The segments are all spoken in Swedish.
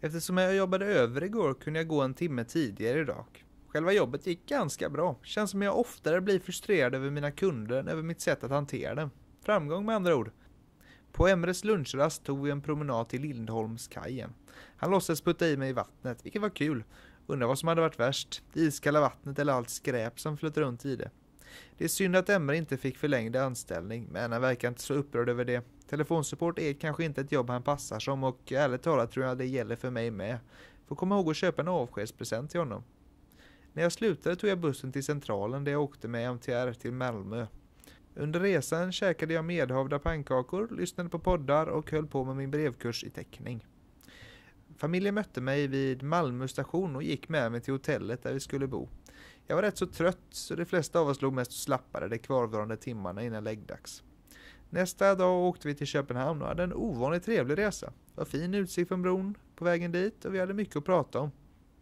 Eftersom jag jobbade över igår kunde jag gå en timme tidigare idag. Själva jobbet gick ganska bra. Känns som jag oftare blir frustrerad över mina kunder än över mitt sätt att hantera dem. Framgång med andra ord. På Emres lunchrast tog vi en promenad till Lindholmskajen. Han låtsades putta i mig i vattnet, vilket var kul. Undrar vad som hade varit värst, det iskalla vattnet eller allt skräp som flöt runt i det. Det är synd att Emre inte fick förlängd anställning, men han verkar inte så upprörd över det. Telefonsupport är kanske inte ett jobb han passar som och ärligt talat tror jag det gäller för mig med. Får komma ihåg att köpa en avskedspresent till honom. När jag slutade tog jag bussen till centralen där jag åkte med MTR till Malmö. Under resan käkade jag medhavda pannkakor, lyssnade på poddar och höll på med min brevkurs i teckning. Familjen mötte mig vid Malmö station och gick med mig till hotellet där vi skulle bo. Jag var rätt så trött så de flesta av oss låg mest och slappade de kvarvarande timmarna innan läggdags. Nästa dag åkte vi till Köpenhamn och hade en ovanligt trevlig resa. Det var fin utsikt från bron på vägen dit och vi hade mycket att prata om.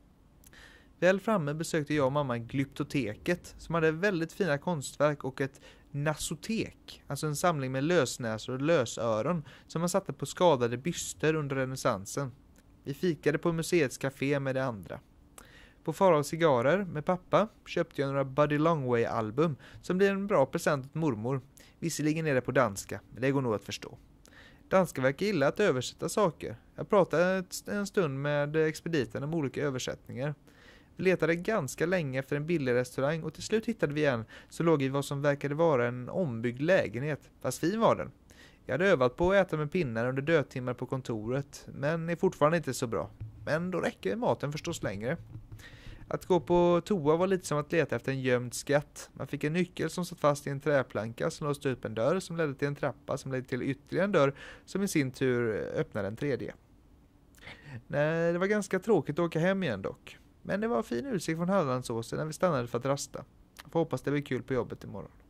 Väl framme besökte jag och mamma Glyptoteket som hade väldigt fina konstverk och ett nasotek, alltså en samling med lösnäsor och lösöron som man satte på skadade byster under renässansen. Vi fikade på museets café med de andra. På Farao cigarrer med pappa köpte jag några Buddy Longway-album som blir en bra present åt mormor. Visserligen är det på danska, men det går nog att förstå. Danska verkar gilla att översätta saker. Jag pratade en stund med expediten om olika översättningar. Vi letade ganska länge efter en billig restaurang och till slut hittade vi en som låg i vad som verkade vara en ombyggd lägenhet, fast fin var den. Jag hade övat på att äta med pinnar under dödtimmar på kontoret, men är fortfarande inte så bra. Men då räcker maten förstås längre. Att gå på toa var lite som att leta efter en gömd skatt. Man fick en nyckel som satt fast i en träplanka som låste upp en dörr som ledde till en trappa som ledde till ytterligare en dörr som i sin tur öppnade en tredje. Nej, det var ganska tråkigt att åka hem igen dock. Men det var fin utsikt från Hallandsåsen när vi stannade för att rasta. Jag får hoppas det blir kul på jobbet imorgon.